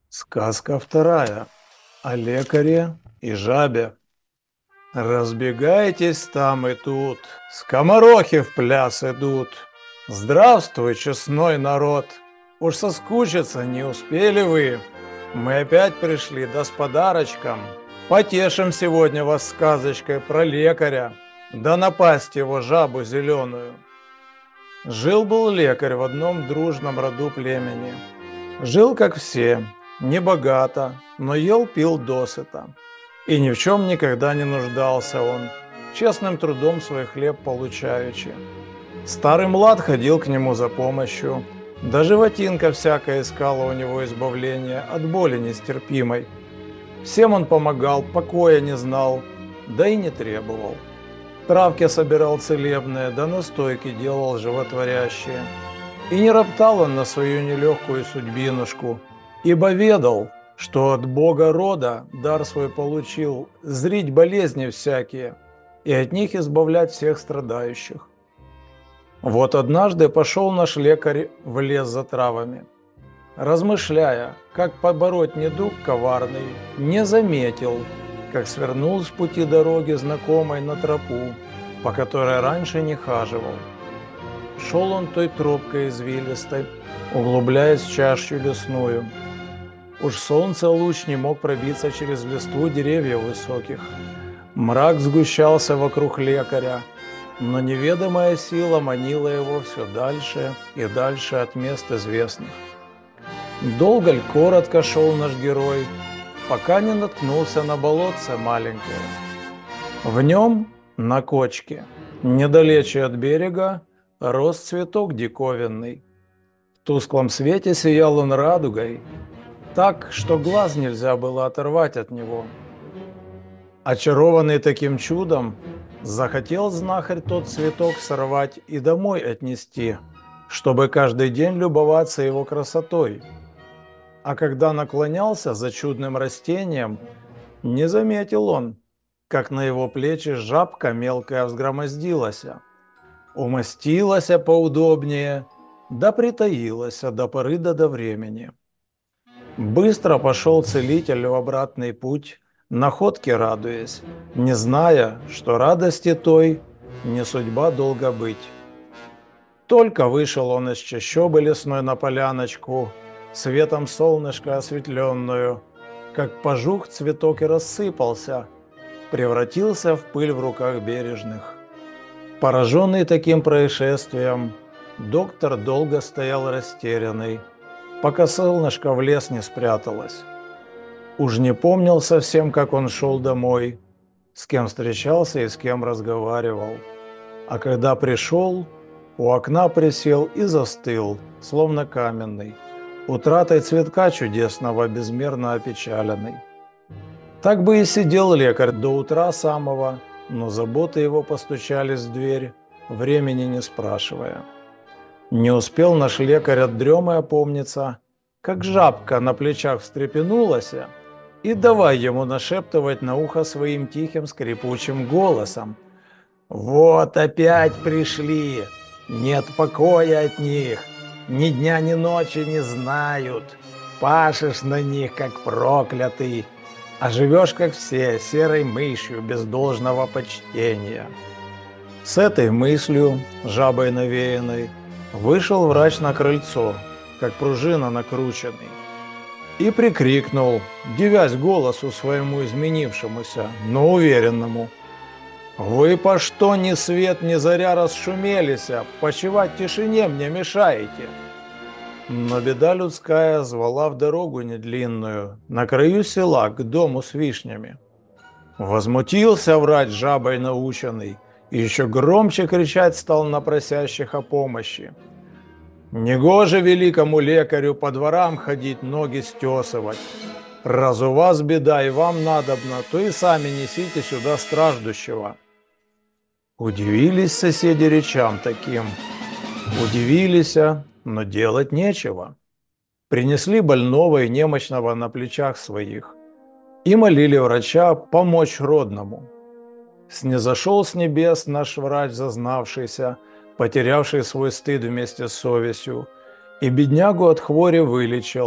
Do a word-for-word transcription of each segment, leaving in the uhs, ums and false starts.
Сказка вторая о лекаре и жабе. Разбегайтесь там и тут, скоморохи в пляс идут. Здравствуй, честной народ! Уж соскучиться не успели вы. Мы опять пришли, да с подарочком. Потешим сегодня вас сказочкой про лекаря, да напасть его жабу зеленую. Жил-был лекарь в одном дружном роду племени. Жил, как все, небогато, но ел-пил досыта. И ни в чем никогда не нуждался он, честным трудом свой хлеб получаючи. Старый млад ходил к нему за помощью, да животинка всякая искала у него избавления от боли нестерпимой. Всем он помогал, покоя не знал, да и не требовал. Травки собирал целебные, да настойки делал животворящие. И не роптал он на свою нелегкую судьбинушку, ибо ведал, что от Бога рода дар свой получил зрить болезни всякие и от них избавлять всех страдающих. Вот однажды пошел наш лекарь в лес за травами. Размышляя, как побороть недуг коварный, не заметил, как свернул с пути дороги знакомой на тропу, по которой раньше не хаживал. Шел он той тропкой извилистой, углубляясь в чащу лесную. Уж солнце луч не мог пробиться через листву деревьев высоких. Мрак сгущался вокруг лекаря, но неведомая сила манила его все дальше и дальше от мест известных. Долго ль, коротко шел наш герой, пока не наткнулся на болотце маленькое. В нем, на кочке, недалече от берега, рос цветок диковинный. В тусклом свете сиял он радугой, так, что глаз нельзя было оторвать от него. Очарованный таким чудом, захотел знахарь тот цветок сорвать и домой отнести, чтобы каждый день любоваться его красотой. А когда наклонялся за чудным растением, не заметил он, как на его плечи жабка мелкая взгромоздилась, умостилась поудобнее, да притаилась до поры да до времени. Быстро пошел целитель в обратный путь, находке радуясь, не зная, что радости той не судьба долго быть. Только вышел он из чащобы лесной на поляночку, светом солнышка осветленную, как пожух цветок и рассыпался, превратился в пыль в руках бережных. Пораженный таким происшествием, доктор долго стоял растерянный, пока солнышко в лес не спряталось. Уж не помнил совсем, как он шел домой, с кем встречался и с кем разговаривал. А когда пришел, у окна присел и застыл, словно каменный, утратой цветка чудесного, безмерно опечаленный. Так бы и сидел лекарь до утра самого, но заботы его постучались в дверь, времени не спрашивая. Не успел наш лекарь от дремы опомниться, как жабка на плечах встрепенулась, и давай ему нашептывать на ухо своим тихим скрипучим голосом: «Вот опять пришли, нет покоя от них, ни дня ни ночи не знают, пашешь на них, как проклятый, а живешь, как все, серой мышью, без должного почтения». С этой мыслью, жабой навеянной, вышел врач на крыльцо, как пружина накрученный, и прикрикнул, дивясь голосу своему изменившемуся, но уверенному: «Вы по что ни свет ни заря расшумелися, почивать в тишине мне мешаете?» Но беда людская звала в дорогу недлинную, на краю села, к дому с вишнями. Возмутился врач жабой наученный, и еще громче кричать стал на просящих о помощи: «Негоже великому лекарю по дворам ходить, ноги стесывать. Раз у вас беда и вам надобно, то и сами несите сюда страждущего». Удивились соседи речам таким, удивились, но делать нечего. Принесли больного и немощного на плечах своих и молили врача помочь родному. Снизошел с небес наш врач, зазнавшийся, потерявший свой стыд вместе с совестью, и беднягу от хвори вылечил,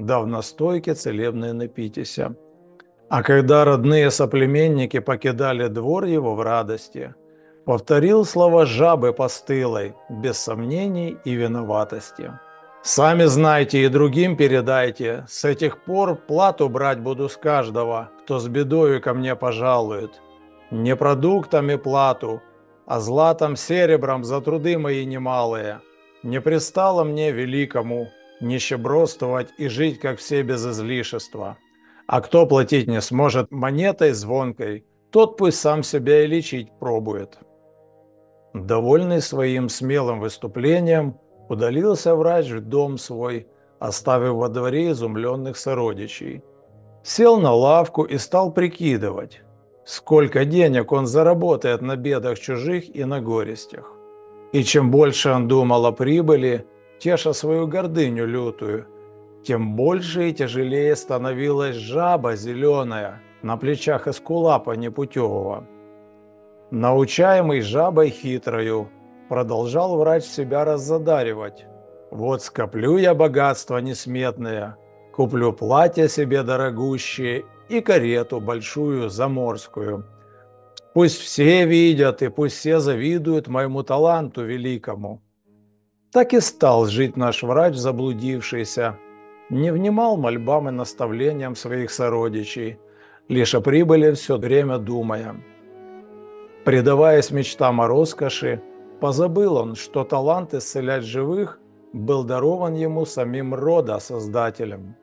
да в настойке целебной напитеся. А когда родные соплеменники покидали двор его в радости, повторил слова жабы постылой, без сомнений и виноватости. «Сами знайте и другим передайте, с этих пор плату брать буду с каждого, кто с бедою ко мне пожалует. Не продуктами плату, а златом серебром за труды мои немалые. Не пристало мне великому нищебродствовать и жить, как все, без излишества. А кто платить не сможет монетой звонкой, тот пусть сам себя и лечить пробует». Довольный своим смелым выступлением, удалился врач в дом свой, оставив во дворе изумленных сородичей. Сел на лавку и стал прикидывать, сколько денег он заработает на бедах чужих и на горестях. И чем больше он думал о прибыли, теша свою гордыню лютую, тем больше и тяжелее становилась жаба зеленая на плечах эскулапа непутевого. Научаемый жабой хитрою, продолжал врач себя раззадаривать. Вот скоплю я богатство несметное, куплю платье себе дорогущее и карету большую заморскую. Пусть все видят и пусть все завидуют моему таланту великому. Так и стал жить наш врач заблудившийся, не внимал мольбам и наставлениям своих сородичей, лишь о прибыли все время думая. Предаваясь мечтам о роскоши, позабыл он, что талант исцелять живых был дарован ему самим рода Создателем.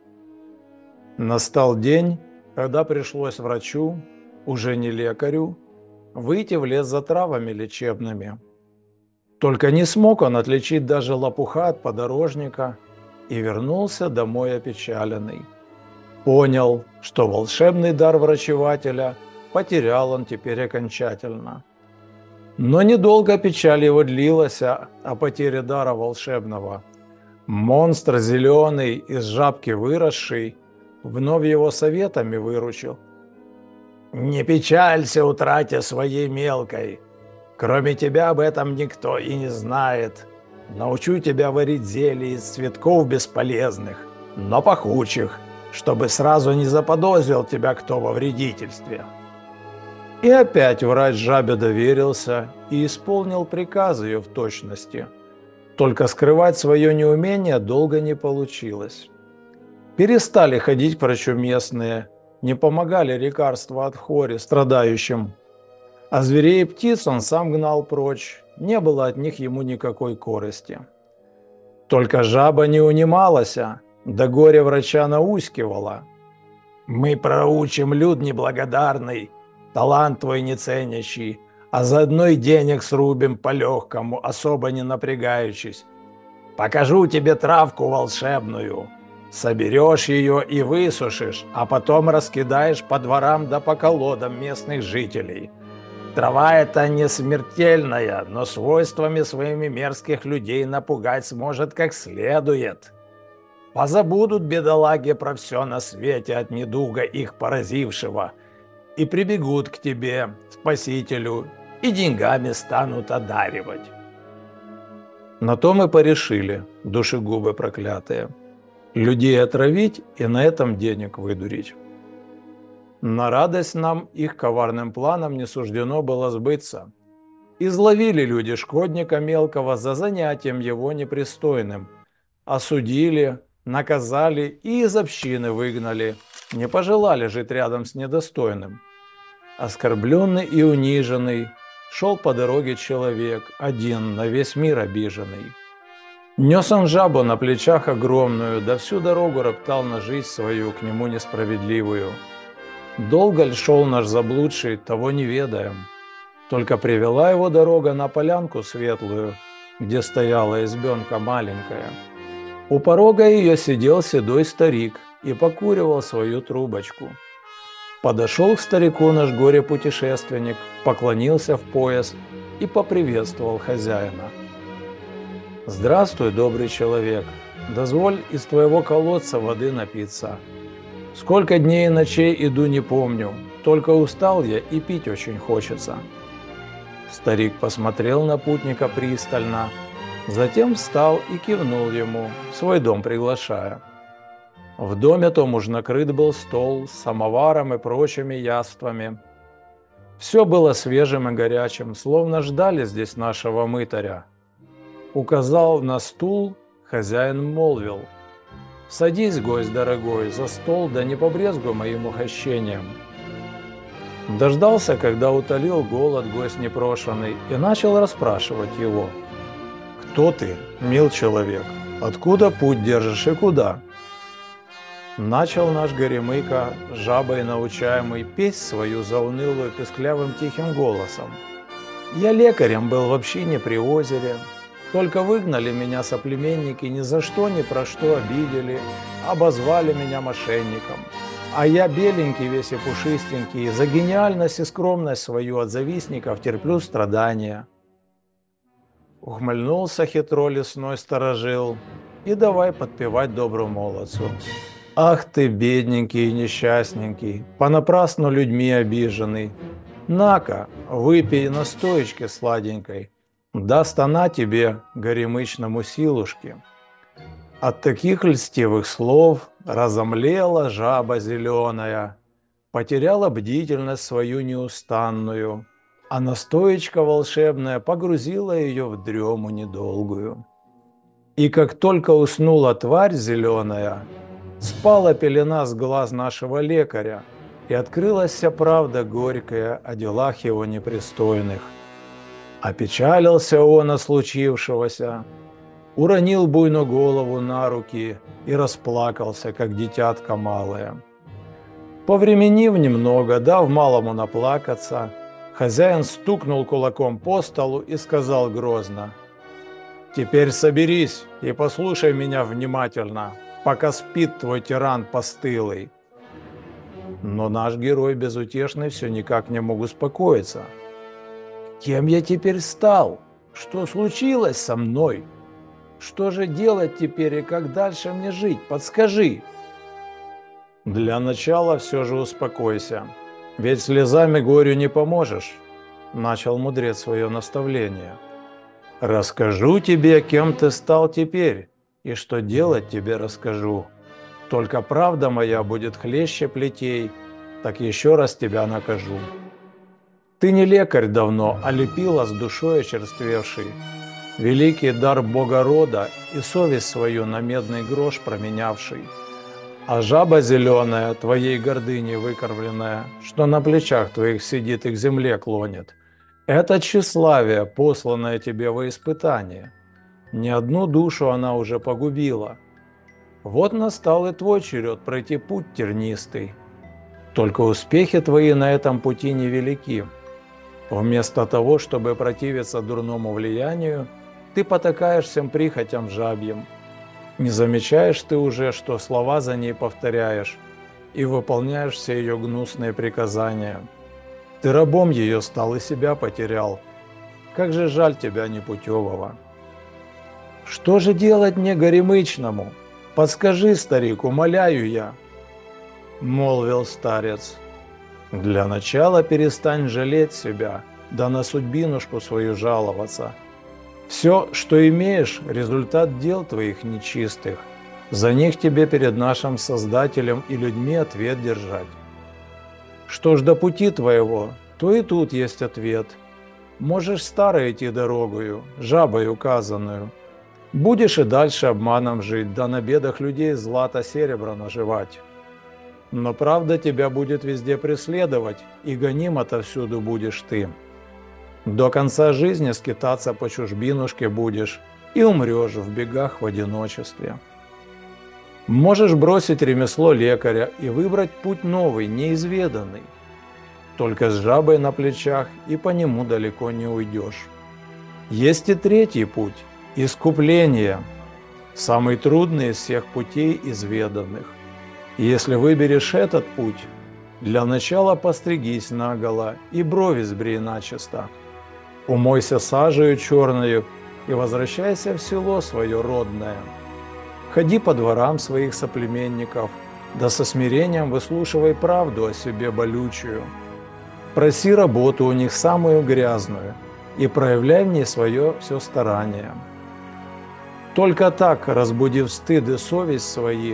Настал день, когда пришлось врачу, уже не лекарю, выйти в лес за травами лечебными. Только не смог он отличить даже лопуха от подорожника и вернулся домой опечаленный. Понял, что волшебный дар врачевателя потерял он теперь окончательно. Но недолго печаль его длилась о потере дара волшебного. Монстр зеленый, из жабки выросший, вновь его советами выручил. «Не печалься, утрате своей мелкой. Кроме тебя об этом никто и не знает. Научу тебя варить зелье из цветков бесполезных, но пахучих, чтобы сразу не заподозрил тебя кто во вредительстве». И опять врач жабе доверился и исполнил приказ ее в точности. Только скрывать свое неумение долго не получилось. Перестали ходить к врачу местные, не помогали лекарства от хвори страдающим. А зверей и птиц он сам гнал прочь, не было от них ему никакой корысти. Только жаба не унималась, да горе врача наускивала. «Мы проучим, люд неблагодарный, талант твой не ценящий, а заодно и денег срубим по-легкому, особо не напрягаючись. Покажу тебе травку волшебную. Соберешь ее и высушишь, а потом раскидаешь по дворам да по колодам местных жителей. Трава эта не смертельная, но свойствами своими мерзких людей напугать сможет как следует. Позабудут бедолаги про все на свете от недуга их поразившего и прибегут к тебе, спасителю, и деньгами станут одаривать». На то мы порешили, душегубы проклятые, людей отравить и на этом денег выдурить. На радость нам их коварным планам не суждено было сбыться. Изловили люди шкодника мелкого за занятием его непристойным, осудили, наказали и из общины выгнали, не пожелали жить рядом с недостойным. Оскорбленный и униженный шел по дороге человек, один, на весь мир обиженный. Нес он жабу на плечах огромную, да всю дорогу роптал на жизнь свою, к нему несправедливую. Долго ль шел наш заблудший, того не ведаем. Только привела его дорога на полянку светлую, где стояла избенка маленькая. У порога ее сидел седой старик и покуривал свою трубочку. Подошел к старику наш горе-путешественник, поклонился в пояс и поприветствовал хозяина. «Здравствуй, добрый человек, дозволь из твоего колодца воды напиться. Сколько дней и ночей иду не помню, только устал я и пить очень хочется». Старик посмотрел на путника пристально, затем встал и кивнул ему, в свой дом приглашая. В доме том уж накрыт был стол с самоваром и прочими яствами. Все было свежим и горячим, словно ждали здесь нашего мытаря. Указал на стул, хозяин молвил: «Садись, гость дорогой, за стол, да не побрезгуй моим угощением». Дождался, когда утолил голод гость непрошенный, и начал расспрашивать его: «Кто ты, мил человек? Откуда путь держишь и куда?» Начал наш горемыка, жабой научаемый, петь свою заунылую песклявым тихим голосом. «Я лекарем был в общине при озере, только выгнали меня соплеменники, ни за что, ни про что обидели, обозвали меня мошенником. А я беленький весь и пушистенький, за гениальность и скромность свою от завистников терплю страдания». Ухмыльнулся хитро лесной сторожил и давай подпевать доброму молодцу. «Ах ты, бедненький и несчастненький, понапрасну людьми обиженный! На-ка, выпей настоечки сладенькой, даст она тебе, горемычному, силушки». От таких льстивых слов разомлела жаба зеленая, потеряла бдительность свою неустанную, а настоечка волшебная погрузила ее в дрему недолгую. И как только уснула тварь зеленая, спала пелена с глаз нашего лекаря, и открылась вся правда горькая о делах его непристойных. Опечалился он от случившегося, уронил буйно голову на руки и расплакался, как дитятка малое. Повременив немного, дав малому наплакаться, хозяин стукнул кулаком по столу и сказал грозно: «Теперь соберись и послушай меня внимательно, пока спит твой тиран постылый». Но наш герой безутешный все никак не мог успокоиться. «Кем я теперь стал? Что случилось со мной? Что же делать теперь и как дальше мне жить? Подскажи». «Для начала все же успокойся, ведь слезами горю не поможешь», – начал мудрец свое наставление. «Расскажу тебе, кем ты стал теперь, и что делать тебе расскажу. Только правда моя будет хлеще плетей, так еще раз тебя накажу. Ты не лекарь давно, а лепила с душой очерствевший, великий дар Бога рода и совесть свою на медный грош променявший. А жаба зеленая, твоей гордыней выкормленная, что на плечах твоих сидит и к земле клонит, это тщеславие, посланное тебе во испытание. Ни одну душу она уже погубила. Вот настал и твой черед пройти путь тернистый. Только успехи твои на этом пути невелики. Вместо того, чтобы противиться дурному влиянию, ты потакаешь всем прихотям жабьим. Не замечаешь ты уже, что слова за ней повторяешь и выполняешь все ее гнусные приказания. Ты рабом ее стал и себя потерял. Как же жаль тебя непутевого. Что же делать мне горемычному? Подскажи, старик, умоляю я. Молвил старец. Для начала перестань жалеть себя, да на судьбинушку свою жаловаться. Все, что имеешь, результат дел твоих нечистых. За них тебе перед нашим Создателем и людьми ответ держать. Что ж до пути твоего, то и тут есть ответ. Можешь старой идти дорогою, жабой указанную. Будешь и дальше обманом жить, да на бедах людей злато-серебро наживать. Но правда тебя будет везде преследовать, и гоним отовсюду будешь ты. До конца жизни скитаться по чужбинушке будешь и умрешь в бегах в одиночестве. Можешь бросить ремесло лекаря и выбрать путь новый, неизведанный. Только с жабой на плечах и по нему далеко не уйдешь. Есть и третий путь – искупление, самый трудный из всех путей изведанных. Если выберешь этот путь, для начала постригись наголо и брови сбрей начисто. Умойся сажею черною и возвращайся в село свое родное. Ходи по дворам своих соплеменников, да со смирением выслушивай правду о себе болючую. Проси работу у них самую грязную и проявляй в ней свое все старание. Только так, разбудив стыд и совесть свои,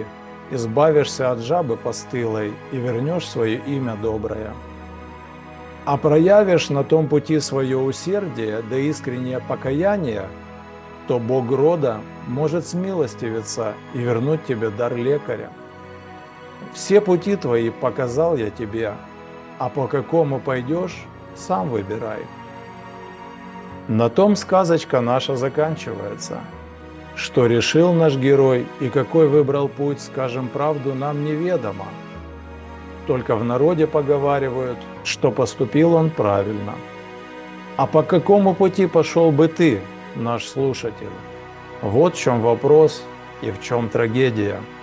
избавишься от жабы постылой и вернешь свое имя доброе. А проявишь на том пути свое усердие да искреннее покаяние, то Бог рода может смилостивиться и вернуть тебе дар лекаря. Все пути твои показал я тебе, а по какому пойдешь, сам выбирай. На том сказочка наша заканчивается. Что решил наш герой и какой выбрал путь, скажем правду, нам неведомо. Только в народе поговаривают, что поступил он правильно. А по какому пути пошел бы ты, наш слушатель? Вот в чем вопрос и в чем трагедия.